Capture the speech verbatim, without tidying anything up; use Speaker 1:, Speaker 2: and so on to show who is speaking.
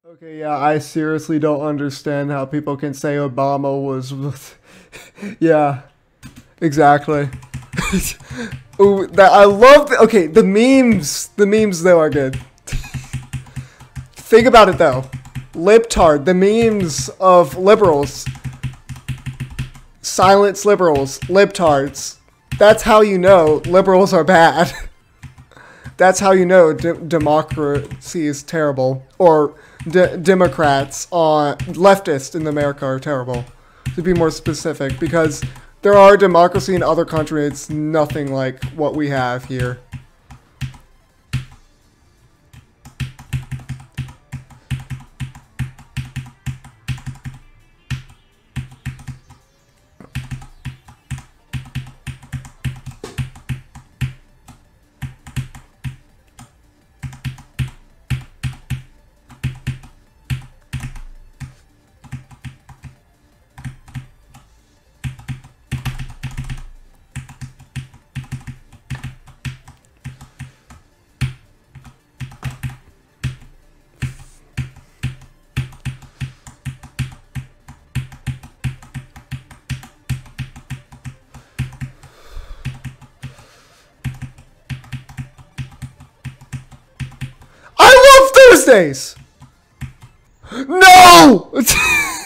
Speaker 1: Okay, yeah, I seriously don't understand how people can say Obama was. Yeah, exactly. Ooh, that I love. The, okay, the memes, the memes though are good. Think about it though, libtard. The memes of liberals, silence liberals, libtards. That's how you know liberals are bad. That's how you know de democracy is terrible, or de Democrats on leftists in America are terrible. To be more specific, because there are democracy in other countries, it's nothing like what we have here. I love Thursdays! No!